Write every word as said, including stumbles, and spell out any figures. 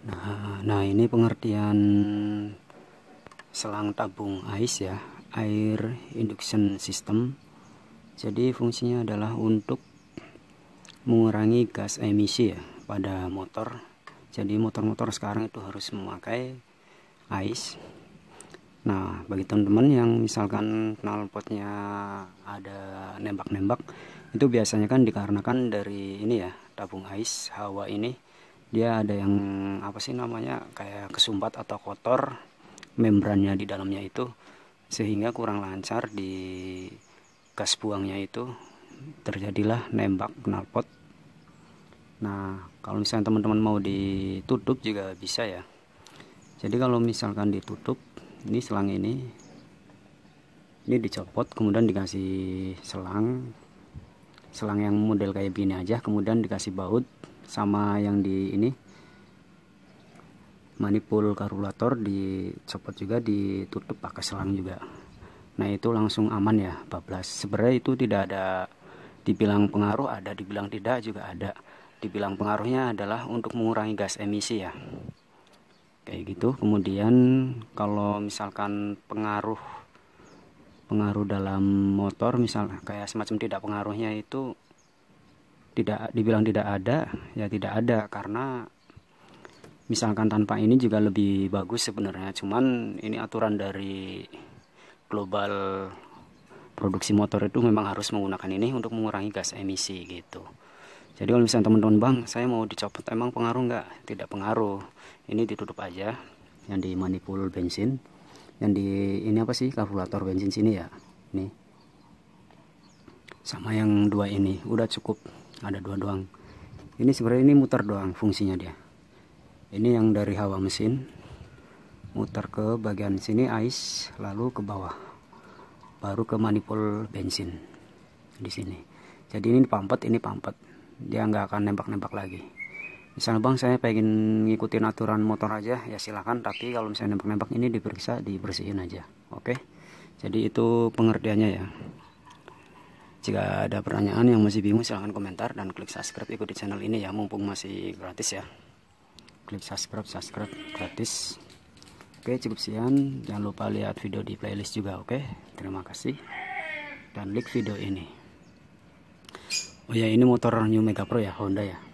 Nah, nah ini pengertian selang tabung ais ya, air induction system. Jadi fungsinya adalah untuk mengurangi gas emisi ya pada motor. Jadi motor-motor sekarang itu harus memakai ais. Nah, bagi teman-teman yang misalkan knalpotnya ada nembak-nembak, itu biasanya kan dikarenakan dari ini ya, tabung ais hawa ini dia ada yang apa sih namanya, kayak kesumpat atau kotor membrannya di dalamnya itu, sehingga kurang lancar di gas buangnya itu, terjadilah nembak knalpot. Nah, kalau misalnya teman-teman mau ditutup juga bisa ya. Jadi kalau misalkan ditutup, ini selang ini ini dicopot, kemudian dikasih selang selang yang model kayak gini aja, kemudian dikasih baut sama yang di ini manipul karburator dicopot juga, ditutup pakai selang juga. Nah, itu langsung aman ya, bablas. Sebenarnya itu tidak ada dibilang pengaruh, ada dibilang tidak juga ada. Dibilang pengaruhnya adalah untuk mengurangi gas emisi ya, kayak gitu. Kemudian kalau misalkan pengaruh pengaruh dalam motor, misalnya kayak semacam tidak pengaruhnya itu tidak dibilang tidak ada ya, tidak ada, karena misalkan tanpa ini juga lebih bagus sebenarnya. Cuman ini aturan dari global produksi motor itu memang harus menggunakan ini untuk mengurangi gas emisi gitu. Jadi kalau misalnya teman-teman, bang saya mau dicopot, emang pengaruh nggak? Tidak pengaruh. Ini ditutup aja yang di manipul bensin, yang di ini apa sih, karburator bensin sini ya, nih sama yang dua ini udah cukup, ada dua doang. Ini sebenarnya ini muter doang fungsinya dia. Ini yang dari hawa mesin muter ke bagian sini ais, lalu ke bawah baru ke manipul bensin di sini. Jadi ini pampet, ini pampet, dia nggak akan nembak-nembak lagi. Misalnya bang saya pengen ngikutin aturan motor aja ya silahkan, tapi kalau misalnya nembak-nembak ini diperiksa, dibersihin aja. Oke, jadi itu pengertiannya ya. Jika ada pertanyaan yang masih bingung, silahkan komentar dan klik subscribe, ikuti channel ini ya, mumpung masih gratis ya. Klik subscribe, subscribe gratis. Oke, cukup sekian. Jangan lupa lihat video di playlist juga. Oke, terima kasih dan like video ini. Oh ya, ini motor New Mega Pro ya, Honda ya.